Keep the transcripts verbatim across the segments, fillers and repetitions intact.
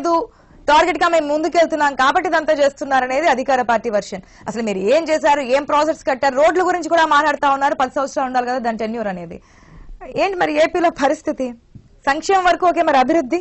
Target గా మేము ముందుకెళ్తున్నాం కాబట్టి ఇదంతా చేస్తున్నారనేది అధికార పార్టీ వర్షన్. అసలు మీరు ఏం చేశారు, ఏం ప్రాజెక్ట్స్ కట్టారు, రోడ్ల గురించి కూడా మాట్లాడుతా ఉన్నారు. పది సంవత్సరాలు ఉండాలి కదా దాని టెన్యూర్ అనేది. ఏంటి మరి ఏపీలో పరిస్థితి? సంక్షేమం వరకు ఓకే, మరి అభివృద్ధి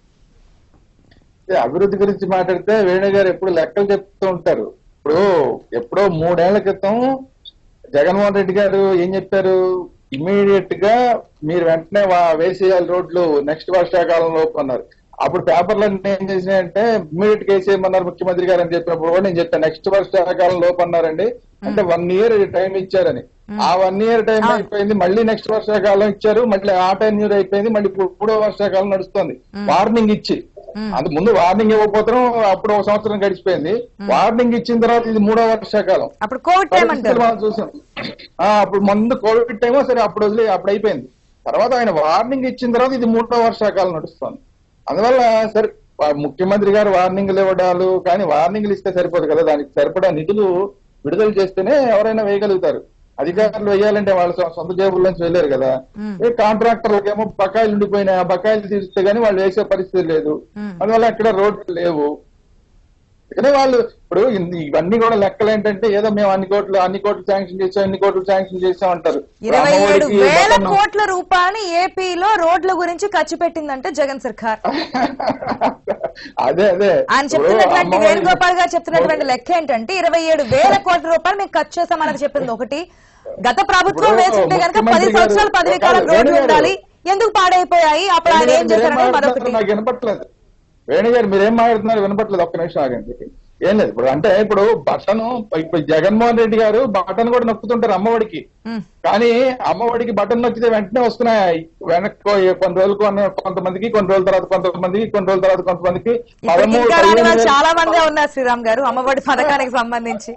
అభివృద్ధి గురించి మాట్లాడితే వేణు గారు ఎప్పుడు లెక్కలు చెప్తూ ఉంటారు. ఇప్పుడు ఎప్పుడో మూడేళ్ల క్రితం జగన్మోహన్ రెడ్డి గారు ఏం చెప్పారు, ఇమీడియట్ గా మీరు వెంటనే వేసేయాలి రోడ్లు నెక్స్ట్ వర్షాకాలంలో అన్నారు. అప్పుడు పేపర్లు ఏం చేసినాయంటే ఇమీడియట్ గా వేసేయమన్నారు ముఖ్యమంత్రి గారు అని చెప్పినప్పుడు కూడా నేను చెప్పాను నెక్స్ట్ వర్షాకాలం లోపు అన్నారండి. అంటే వన్ ఇయర్ టైం ఇచ్చారని. ఆ వన్ ఇయర్ టైం అయిపోయింది, మళ్ళీ నెక్స్ట్ వర్షాకాలం ఇచ్చారు, మళ్ళీ ఆ టైం ఇయర్ అయిపోయింది, మళ్ళీ మూడో వర్షాకాలం నడుస్తుంది. వార్నింగ్ ఇచ్చి అంత ముందు వార్నింగ్ ఇవ్వకపోతాం, అప్పుడు ఒక సంవత్సరం గడిచిపోయింది. వార్నింగ్ ఇచ్చిన తర్వాత ఇది మూడో వర్షాకాలం మనం చూసాం. అప్పుడు ముందు కోవిడ్ టైమో సరే అప్పుడు వదిలే అప్పుడు అయిపోయింది. తర్వాత ఆయన వార్నింగ్ ఇచ్చిన తర్వాత ఇది మూడో వర్షాకాలం నడుస్తుంది. అందువల్ల సరే ముఖ్యమంత్రి గారు వార్నింగ్లు ఇవ్వడాలు, కానీ వార్నింగ్లు ఇస్తే సరిపోదు కదా, దానికి సరిపడా నిధులు విడుదల చేస్తేనే ఎవరైనా వేయగలుగుతారు. అధికారులు వేయాలంటే వాళ్ళ సొంత జేబుల నుంచి వెళ్ళారు కదా. ఏ కాంట్రాక్టర్లకు ఏమో బకాయిలు ఉండిపోయినాయి, ఆ బకాయిలు తీస్తే గానీ వాళ్ళు వేసే పరిస్థితి లేదు. అందువల్ల ఎక్కడ రోడ్లు లేవు. ఇక్కడే వాళ్ళు ఇప్పుడు ఇవన్నీ కూడా లెక్కలు ఏంటంటే ఏదో మేము అన్ని కోట్లు అన్ని కోట్లు శాంక్షన్ చేసాం ఇన్ని కోట్లు శాంక్షన్ చేసాం అంటారు. ఇరవై ఏడు వేల కోట్ల రూపాయలు ఏపీలో రోడ్ల గురించి ఖర్చు పెట్టిందంటే జగన్ సర్కార్. అదే అదే ఆయన చెప్తున్నటువంటి వేణుగోపాల్ గారు చెప్తున్నటువంటి లెక్క ఏంటంటే ఇరవై ఏడు వేల కోట్ల రూపాయలు మేము ఖర్చు చేస్తామని చెప్పింది ఒకటి. గత ప్రభుత్వం వేసుకుంటే కనుక పది సంవత్సరాలు పదవి కాలం రోడ్లు ఉండాలి, ఎందుకు పాడైపోయాయి, అప్పుడు ఆయన ఏం చేశారని మరొకటి. నాకు వినపట్లేదు వేణు గారు, మీరేం మాట్లాడుతున్నారు వినపట్లేదు, ఒక్క నిమిషం ఆగండి. ఏం లేదు ఇప్పుడు అంటే ఇప్పుడు బటన్ ఇప్పుడు జగన్మోహన్ రెడ్డి గారు బటన్ కూడా నొక్కుతుంటారు అమ్మఒడికి, కానీ అమ్మఒడికి బటన్ నొక్కితే వెంటనే వస్తున్నాయి. వెనక్కి కొన్ని రోజులు కొంతమందికి, కొన్ని రోజుల తర్వాత కొంతమందికి, కొన్ని రోజుల తర్వాత కొంతమందికి. చాలా మంది ఉన్నారు శ్రీరామ్ గారు అమ్మఒడి పథకానికి సంబంధించి.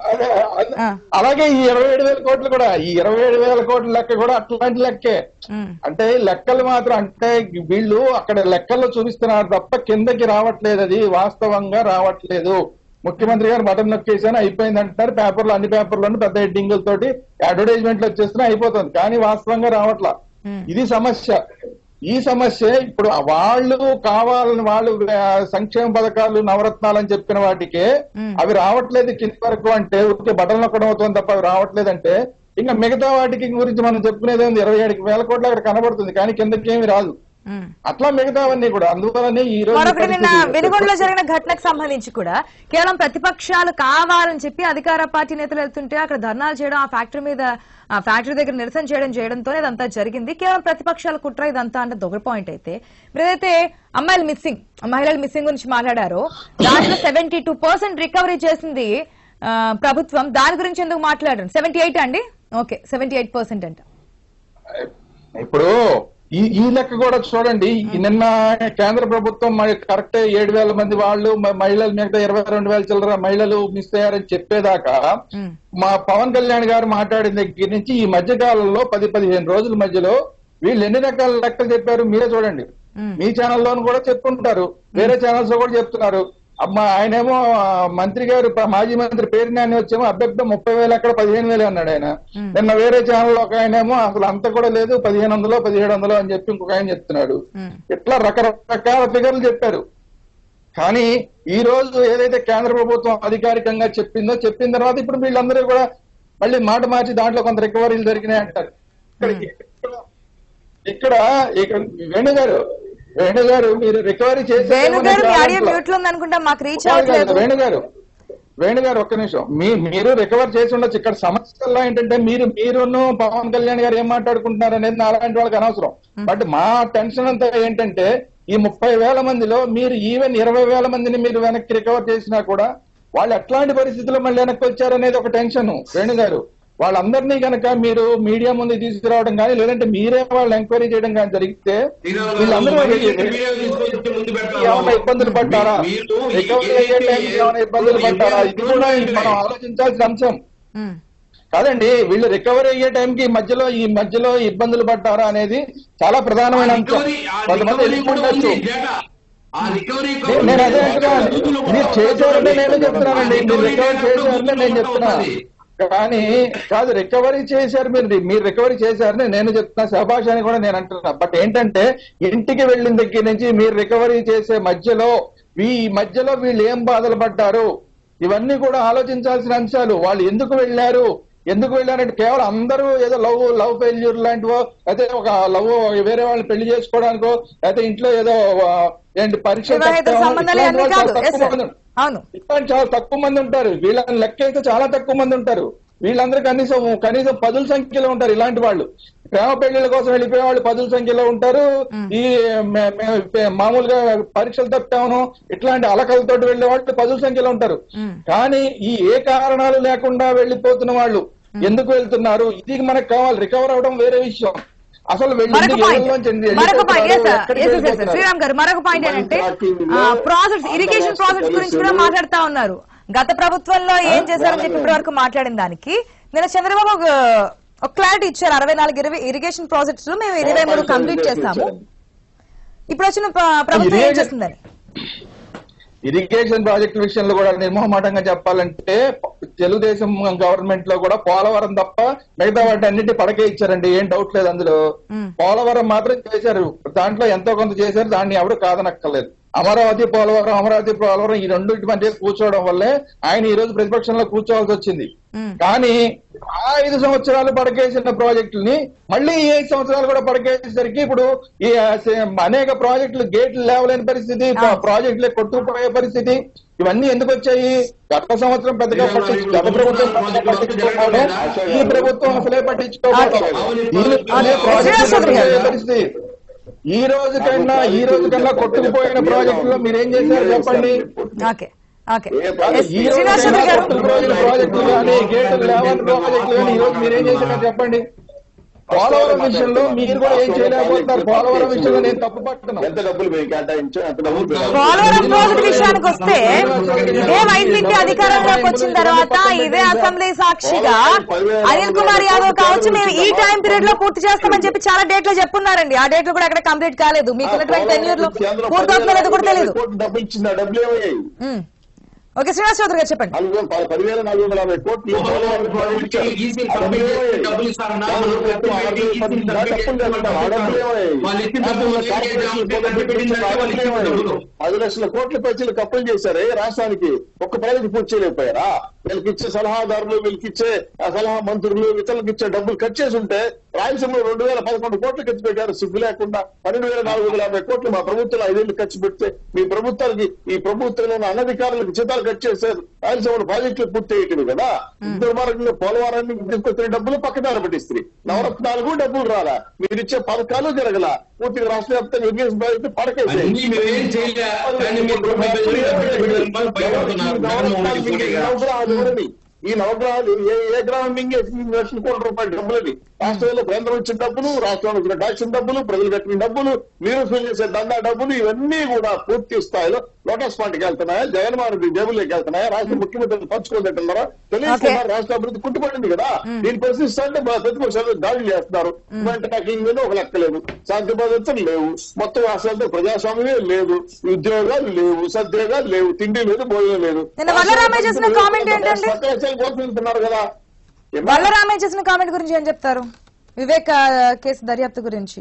అలాగే ఈ ఇరవై ఏడు వేల కోట్లు కూడా, ఈ ఇరవై ఏడు వేల కోట్ల లెక్క కూడా అట్లాంటి లెక్కే. అంటే లెక్కలు మాత్రం అంటే వీళ్ళు అక్కడ లెక్కల్లో చూపిస్తున్నారు తప్ప కిందకి రావట్లేదు, అది వాస్తవంగా రావట్లేదు. ముఖ్యమంత్రి గారు బటన్ నొక్కేసాను అయిపోయింది అంటున్నారు, పేపర్లు అన్ని పేపర్లను పెద్ద హెడ్డింగులతోటి అడ్వర్టైజ్మెంట్లు వచ్చేస్తున్నా అయిపోతుంది, కానీ వాస్తవంగా రావట్లా. ఇది సమస్య. ఈ సమస్య ఇప్పుడు వాళ్ళు కావాలని వాళ్ళు సంక్షేమ పథకాలు నవరత్నాలని చెప్పిన వాటికే అవి రావట్లేదు కింది వరకు అంటే ఊరికే బటన్ నొక్కడం అవుతుంది తప్ప అవి రావట్లేదంటే ఇంకా మిగతా వాటికి గురించి మనం చెప్పుకునేది ఉంది. ఇరవై ఏడు వేల కోట్లు అక్కడ కనబడుతుంది కానీ కిందకి ఏమి రాదు. అట్లా మిగతావన్నీ కూడా. అందువల్లనే ఈ రోజు వెనుగొండలో జరిగిన ఘటనకు సంబంధించి కూడా కేవలం ప్రతిపక్షాలు కావాలని చెప్పి అధికార పార్టీ నేతలు వెళ్తుంటే అక్కడ ధర్నాలు చేయడం, ఆ ఫ్యాక్టరీ మీద ఆ ఫ్యాక్టరీ దగ్గర నిరసన చేయడం చేయడంతోనే ఇదంతా జరిగింది. కేవలం ప్రతిపక్షాల కుట్ర ఇదంతా అంటే దొంగ పాయింట్ అయితే, మీరైతే అమ్మాయిలు మిస్సింగ్ మహిళల మిస్సింగ్ గురించి మాట్లాడారో దాంట్లో సెవెంటీ టూ పర్సెంట్ రికవరీ చేసింది ప్రభుత్వం. దాని గురించి ఎందుకు మాట్లాడారు? సెవెంటీ ఎయిట్ అండి, ఓకే సెవెంటీ ఎయిట్ పర్సెంట్ అంట. ఇప్పుడు ఈ ఈ లెక్క కూడా చూడండి. నిన్న కేంద్ర ప్రభుత్వం కరెక్ట్ ఏడు వేల మంది వాళ్ళు మహిళలు మిగతా ఇరవై రెండు వేల చిల్లర మహిళలు మిస్ అయ్యారని చెప్పేదాకా మా పవన్ కళ్యాణ్ గారు మాట్లాడిన దగ్గర నుంచి ఈ మధ్య కాలంలో పది పదిహేను రోజుల మధ్యలో వీళ్ళు ఎన్ని రకాల లెక్కలు చెప్పారు మీరే చూడండి. మీ ఛానల్లోనూ కూడా చెప్పుకుంటారు, వేరే ఛానల్స్ లో కూడా చెప్తున్నారు. అమ్మా ఆయనేమో మంత్రి గారు మాజీ మంత్రి పేరు నాని వచ్చేమో అభ్యర్థి ముప్పై వేలు అక్కడ పదిహేను వేలు అన్నాడు ఆయన. నిన్న వేరే ఛానల్ ఒక ఆయనేమో అసలు అంత కూడా లేదు పదిహేను వందలు పదిహేడు వందలు అని చెప్పి ఇంకొక ఆయన చెప్తున్నాడు. ఇట్లా రకరకాల ఫిగర్లు చెప్పారు. కానీ ఈ రోజు ఏదైతే కేంద్ర ప్రభుత్వం అధికారికంగా చెప్పిందో చెప్పిన తర్వాత ఇప్పుడు వీళ్ళందరూ కూడా మళ్ళీ మాట మార్చి దాంట్లో కొంత రికవరీలు జరిగినాయి అంటారు. ఇక్కడ ఇక్కడ వేణు గారు వేణు గారు మీరు రికవరీ చేశారు వేణు గారు వేణు గారు ఒక్క నిమిషం. మీ మీరు రికవర్ చేసి ఉండొచ్చు. ఇక్కడ సమస్యల్లో ఏంటంటే మీరు మీరును పవన్ కళ్యాణ్ గారు ఏం మాట్లాడుకుంటున్నారు అనేది నాలాంటి వాళ్ళకి అనవసరం. బట్ మా టెన్షన్ అంతా ఏంటంటే ఈ ముప్పై వేల మందిలో మీరు ఈవెన్ ఇరవై వేల మందిని మీరు వెనక్కి రికవర్ చేసినా కూడా వాళ్ళు ఎట్లాంటి పరిస్థితుల్లో మళ్ళీ వెనక్కి వచ్చారనేది ఒక టెన్షన్. వేణు గారు వాళ్ళందరినీ కనుక మీరు మీడియా ముందు తీసుకురావడం కానీ లేదంటే మీరే వాళ్ళు ఎంక్వైరీ చేయడం కానీ జరిగితే వీళ్ళందరూ ఏమైనా ఇబ్బందులు పడ్డారా, రికవరీ అయ్యే టైంకి ఏమైనా ఇబ్బందులు పడ్డారా, ఇది కూడా మనం ఆలోచించాల్సిన అంశం కాదండి. వీళ్ళు రికవరీ అయ్యే టైంకి మధ్యలో ఈ మధ్యలో ఇబ్బందులు పడ్డారా అనేది చాలా ప్రధానమైన అంశం. కొంతమంది వెళ్ళిపోవచ్చు. నేను అదే అంటున్నాను, మీరు చేశారంటే నేనే చెప్తున్నానండి, మీరు రికవరీ చేశారంటే నేను చెప్తున్నా. కానీ కాదు రికవరీ చేశారు మీరు మీరు రికవరీ చేశారని నేను చెప్తున్నా, శభాష్ అని కూడా నేను అంటున్నా. బట్ ఏంటంటే ఇంటికి వెళ్ళిన దగ్గర నుంచి మీరు రికవరీ చేసే మధ్యలో ఈ మధ్యలో వీళ్ళు ఏం బాధలు పడ్డారు, ఇవన్నీ కూడా ఆలోచించాల్సిన అంశాలు. వాళ్ళు ఎందుకు వెళ్ళారు, ఎందుకు వెళ్ళారంటే కేవలం అందరూ ఏదో లవ్ లవ్ ఫెయిల్యూర్ లాంటివో, అయితే ఒక లవ్ వేరే వాళ్ళని పెళ్లి చేసుకోవడానికో, అయితే ఇంట్లో ఏదో ఏంటి పరీక్ష ఇట్లాంటి చాలా తక్కువ మంది ఉంటారు. వీళ్ళని లెక్క అయితే చాలా తక్కువ మంది ఉంటారు. వీళ్ళందరూ కనీసం కనీసం పదుల సంఖ్యలో ఉంటారు. ఇలాంటి వాళ్ళు ప్రేమ పెళ్లిళ్ళ కోసం వెళ్ళిపోయే వాళ్ళు పదుల సంఖ్యలో ఉంటారు. ఈ మామూలుగా పరీక్షలు తప్పామను ఇట్లాంటి అలకలతోటి వెళ్లే వాళ్ళు పదుల సంఖ్యలో ఉంటారు. కానీ ఈ ఏ కారణాలు లేకుండా వెళ్లిపోతున్న వాళ్ళు ఎందుకు వెళ్తున్నారు, ఇది మనకు కావాలి. రికవర్ అవడం వేరే విషయం. అసలు శ్రీరామ్ గారు మరొక పాయింట్ ఏంటంటే ప్రాజెక్ట్స్, ఇరిగేషన్ ప్రాజెక్ట్స్ గురించి కూడా మాట్లాడుతా ఉన్నారు. గత ప్రభుత్వంలో ఏం చేశారని చెప్పి ఇప్పటి వరకు మాట్లాడిన దానికి నిన్న చంద్రబాబు ఒక క్లారిటీ ఇచ్చారు. అరవై నాలుగు ఇరవై ఇరిగేషన్ ప్రాజెక్ట్స్ మేము ఇరవై మూడు కంప్లీట్ చేస్తాము. ఇప్పుడు వచ్చిన ప్రభుత్వం ఏం చేస్తుందని ఇరిగేషన్ ప్రాజెక్టు విషయంలో కూడా నిర్మోహమాటంగా చెప్పాలంటే తెలుగుదేశం గవర్నమెంట్ లో కూడా పోలవరం తప్ప మిగతా వాటి అన్నిటి పడకే ఇచ్చారండి. ఏం డౌట్ లేదు అందులో. పోలవరం మాత్రం చేశారు, దాంట్లో ఎంతో కొంత చేశారు, దాన్ని ఎవరు కాదనక్కర్లేదు. అమరావతి పోలవరం అమరావతి పోలవరం ఈ రెండు మధ్య కూర్చోవడం వల్లే ఆయన ఈ రోజు ప్రతిపక్షంలో కూర్చోవాల్సి వచ్చింది. కానీ ఆ ఐదు సంవత్సరాలు పడకేసిన ప్రాజెక్టుల్ని మళ్ళీ ఈ ఐదు సంవత్సరాలు కూడా పడకేసేసరికి ఇప్పుడు ఈ అనేక ప్రాజెక్టులు గేట్లు లేవలేని పరిస్థితి, ప్రాజెక్టులే కొట్టుకుపోయే పరిస్థితి. ఇవన్నీ ఎందుకు వచ్చాయి? గత సంవత్సరం పెద్దగా పట్టించు గత ప్రభుత్వం పట్టించుకోకపోవడం, ఈ ప్రభుత్వం అసలే పట్టించుకోకపోవడం పరిస్థితి. ఈ రోజు కన్నా ఈ రోజు కన్నా కొట్టుకుపోయిన ప్రాజెక్టులో మీరేం చేశారు చెప్పండి. ఈ రోజు కొట్టుకుపోయిన ప్రాజెక్టులు కానీ గేట్లు లేవని ప్రాజెక్టులు కానీ ఈ రోజు మీరేం చేశారో చెప్పండి. పోలవరం విషయంలో మీరు కూడా ఏం చేయలేకపోతున్నారు. పోలవరం విషయంలో నేను తప్పు పడుతున్నాను. ఎంత డబ్బులు మీరు కేటాయించాం, ఎంత డబ్బులు. పోలవరం ప్రాజెక్ట్ విషయానికి వస్తే ఇదే వైసీపీ అధికారంలోకి వచ్చిన తర్వాత ఇదే అసెంబ్లీ సాక్షిగా అనిల్ కుమార్ యాదవ్ కావచ్చు, మేము ఈ టైం పీరియడ్ లో పూర్తి చేస్తామని చెప్పి చాలా డేట్ లో చెప్పున్నారండి. ఆ డేట్ లో కూడా అక్కడ కంప్లీట్ కాలేదు. మీకు టెన్యూర్ లో పూర్తి అవుతుందో కూడా తెలియదు. డబ్బులు ఇచ్చిందా, డబ్బులు ఏమయ్యాయి? ఓకే శ్రీనివాస్ చౌదరి గారు చెప్పండి. పదివేల నాలుగు వందల యాభై కోట్లు పది లక్షల కోట్ల పైసలు కప్పులు చేశారే రాష్ట్రానికి. ఒక్క ప్రాజెక్టు పూర్తి చేయలేకపోయారా? వీళ్ళకి ఇచ్చే సలహాదారులు, వీళ్ళకి ఇచ్చే సలహా మంత్రులు, ఇతరులకు ఇచ్చే డబ్బులు ఖర్చు చేసి ఉంటే రాయలసీమలో రెండు వేల పదకొండు కోట్లు ఖర్చు పెట్టారు సిగ్గు లేకుండా. పన్నెండు వేల నాలుగు వందల యాభై కోట్లు మా ప్రభుత్వం ఐదేళ్లు ఖర్చు పెడితే మీ ప్రభుత్వానికి, ఈ ప్రభుత్వంలో అనధికారులకు జీతాలు ఖర్చు చేశారు. రాయలసీమలో ప్రాజెక్టులు పూర్తి అయ్యేటివి కదా. దుర్మార్గంగా పోలవరాన్ని తీసుకొచ్చిన డబ్బులు పక్కదారి పట్టిస్తుంది. నవరత్నాలకు డబ్బులు రాలా, మీరు ఇచ్చే పథకాలు జరగల. పూర్తిగా రాష్ట్ర వ్యాప్తంగా ఇరిగేషన్ ప్రాజెక్టు పడకేసి ఈ నవగ్రహాలు ఏ ఏ గ్రహం మింగేసి లక్షల కోట్ల రూపాయల డబ్బులని రాష్ట్రంలో కేంద్రం ఇచ్చిన డబ్బులు, రాష్ట్రంలో ఇచ్చిన ట్యాక్స్ డబ్బులు, ప్రజలు కట్టిన డబ్బులు, మీరు చేసే దందా డబ్బులు, ఇవన్నీ కూడా పూర్తి స్థాయిలో లోటస్ పార్టీకి వెళ్తున్నాయా, జగన్మోహన్ రెడ్డి జేబుల్లోకి వెళ్తున్నాయా, రాష్ట్ర ముఖ్యమంత్రిని పంచుకోదంటున్నారా? తెలియకుండా రాష్ట్ర అభివృద్ధి కుంటుపడింది కదా. దీని ప్రశ్నిస్తుంటే ప్రతిపక్షాలు దాడులు చేస్తున్నారు. ట్యాకింగ్ మీద ఒక లెక్కలేదు, శాంతి భద్రతలు లేవు, మొత్తం రాష్ట్రాలతో ప్రజాస్వామ్యమే లేదు, ఉద్యోగాలు లేవు, సద్యోగాలు లేవు, తిండి లేదు, భోజనం లేదు. కోరుకుంటున్నారు కదా. వల్లరామయ్య చేసిన కామెంట్ గురించి ఏం చెప్తారు? వివేక్ కేసు దర్యాప్తు గురించి.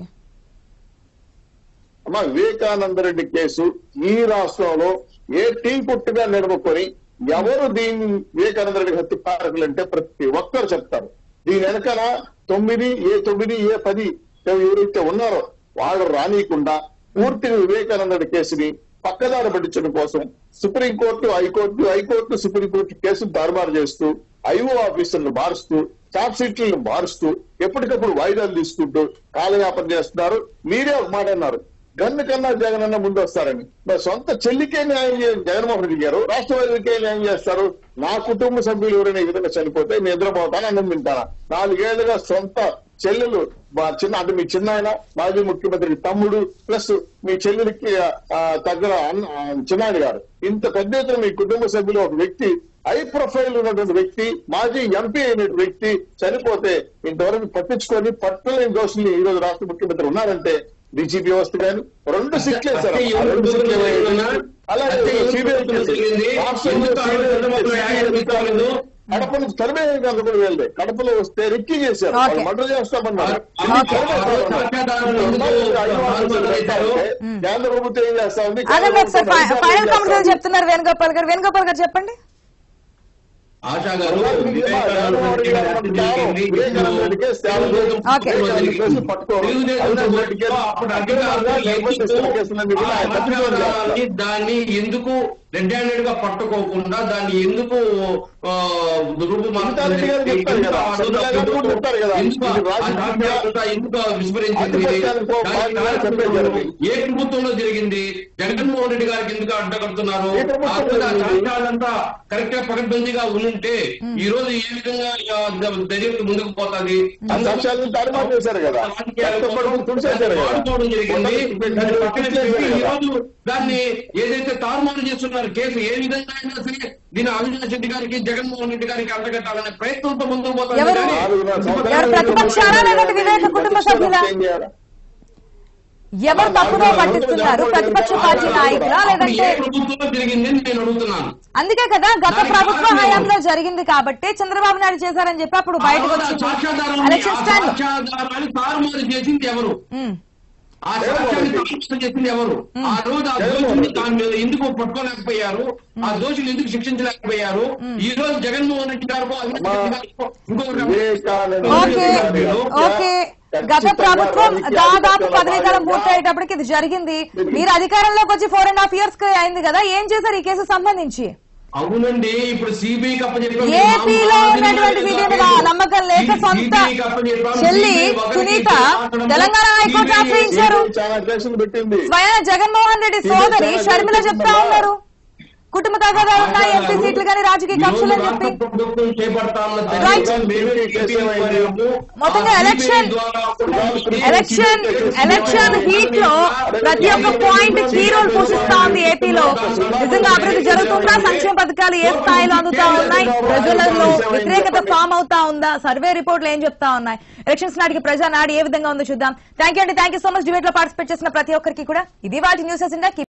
అమ్మా, వివేకానంద రెడ్డి కేసు ఈ రాష్ట్రంలో ఏ టీ పుట్టుగా నిలబొక్కొని ఎవరు దీన్ని వివేకానంద రెడ్డి హత్యకారకులు అంటే ప్రతి ఒక్కరు చెప్తారు. దీని వెనకాల తొమ్మిది ఏ తొమ్మిది ఏ పది ఎవరైతే ఉన్నారో వాళ్ళు రానియకుండా పూర్తిగా వివేకానంద రెడ్డి కేసుని పక్కదారి పట్టించడం కోసం సుప్రీంకోర్టు, హైకోర్టు, హైకోర్టు సుప్రీంకోర్టు కేసును తారుమారు చేస్తూ, ఐఓ ఆఫీసర్లు మారుస్తూ, చార్జ్ షీట్లను మారుస్తూ, ఎప్పటికప్పుడు వాయిదాలు తీసుకుంటూ కాలయాపన చేస్తున్నారు. మీరే ఒక మాట అన్నారు, గన్ను కన్నా జగన్ అన్న ముందు వస్తారని. మరి సొంత చెల్లికే న్యాయం చేయని జగన్మోహన్ రెడ్డి గారు రాష్ట్ర వైద్యులకే న్యాయం చేస్తారు. నా కుటుంబ సభ్యులు ఎవరైనా ఈ విధంగా చనిపోతే నేను నిద్రపోతాను, అన్నం తింటానా? నాలుగేళ్లుగా సొంత చెల్లెలు, మా చిన్న అంటే మీ చిన్న ఆయన మాజీ ముఖ్యమంత్రి తమ్ముడు ప్లస్ మీ చెల్లెలకి తగ్గర చిన్నాయన గారు, ఇంత పెద్ద ఎత్తున మీ కుటుంబ సభ్యులు ఒక వ్యక్తి, హై ప్రొఫైల్ ఉన్నటువంటి వ్యక్తి, మాజీ ఎంపీ అయిన వ్యక్తి చనిపోతే ఇంతవరకు పట్టించుకొని పట్టులేని దోషుల్ని ఈ రోజు రాష్ట్ర ముఖ్యమంత్రి ఉన్నారంటే డీజీపీ వ్యవస్థ కానీ రెండు సిట్లు వేశారు. అలాగే కడప నుంచి సర్వే కాదు కూడా వెళ్ళే కడపలో వస్తే రెక్కి చేశారు వాళ్ళు మర్డర్ చేస్తామన్నారు కేంద్ర ప్రభుత్వం ఏం చేస్తా ఉంది ఫైనల్ కామెంట్ చెప్తున్నారు వేణుగోపాల్ గారు. వేణుగోపాల్ గారు చెప్పండి. ఆశా గారు దాన్ని ఎందుకు రెడ్ హ్యాండెడ్ గా పట్టుకోకుండా దాన్ని ఎందుకు ఎందుకు విస్మరించింది? ఏ ప్రభుత్వంలో జరిగింది? జగన్మోహన్ రెడ్డి గారికి ఎందుకు అడ్డగడుతున్నారు? అంతా కరెక్ట్ గా పకడ్బందీగా ఉంటే ఈ రోజు ఏ విధంగా దర్యాప్తు ముందుకు పోతుంది? వాడుకోవడం జరిగింది. ఈ రోజు దాన్ని ఏదైతే తారుమారు చేస్తున్నారు కేసు ఏ విధంగా అయినా సరే దీని అవినాష్ రెడ్డి గారికి జగన్మోహన్ రెడ్డి గారికి అంటగట్టాలనే ప్రయత్నంతో ముందుకు పోతుంది. ఎవరు తప్పుదో పట్టిస్తున్నారు? ప్రతిపక్ష పార్టీ నాయకులా లేదంటే ప్రభుత్వంలో జరిగింది నేను అడుగుతున్నాను. అందుకే కదా గత ప్రభుత్వ హయాంలో జరిగింది కాబట్టి చంద్రబాబు నాయుడు చేశారని చెప్పి అప్పుడు బయటకు వచ్చింది. తారుమారు చేసింది ఎవరు? ఆ సాక్ష్యాన్ని తారుమారు చేసింది ఎవరు? ఆ రోజు ఆ దోషుని దాని మీద ఎందుకు పట్టుకోలేకపోయారు? ఆ దోషులు ఎందుకు శిక్షించలేకపోయారు? ఈ రోజు జగన్మోహన్ రెడ్డి గారు ఓకే గత ప్రభుత్వం దాదాపు పదవీ కాలం పూర్తయ్యేటప్పటికి ఇది జరిగింది. మీరు అధికారంలోకి వచ్చి ఫోర్ అండ్ హాఫ్ ఇయర్స్ అయింది కదా, ఏం చేశారు ఈ కేసు సంబంధించి? అవునండి, ఇప్పుడు సిబిఐకి ఏపీలో ఉన్నటువంటి వీటి మీద నమ్మకం లేక సొంత చెల్లి సునీత తెలంగాణ హైకోర్టు ఆశ్రయించారు. స్వయం జగన్మోహన్ రెడ్డి సోదరి షర్మిల చెప్తా ఉన్నారు కుటుంబ తగాదాలు ఉన్నాయి, ఎంపీ సీట్లు కానీ రాజకీయ కక్షలు అని చెప్పి. మొత్తంగా ఎలక్షన్ ఎలక్షన్ ఎలక్షన్ హీట్ లో ప్రతి ఒక్క పాయింట్ కీ రోల్ పోషిస్తా ఉంది ఏపీలో. నిజంగా అభివృద్ధి జరుగుతుందా? సంక్షేమ పథకాలు ఏ స్థాయిలో అందుతా ఉన్నాయి? ప్రజలలో వ్యతిరేకత ఫామ్ అవుతా ఉందా? సర్వే రిపోర్ట్లు ఏం చెప్తా ఉన్నాయి? ఎలక్షన్స్ నాటికి ప్రజా నాడు ఏ విధంగా ఉందో చూద్దాం. థ్యాంక్ యూ అండి, thank you so much. Debate లో పార్టిసిపేట్ చేసిన ప్రతి ఒక్కరికి కూడా. ఇది వాటి న్యూస్ అజెండా.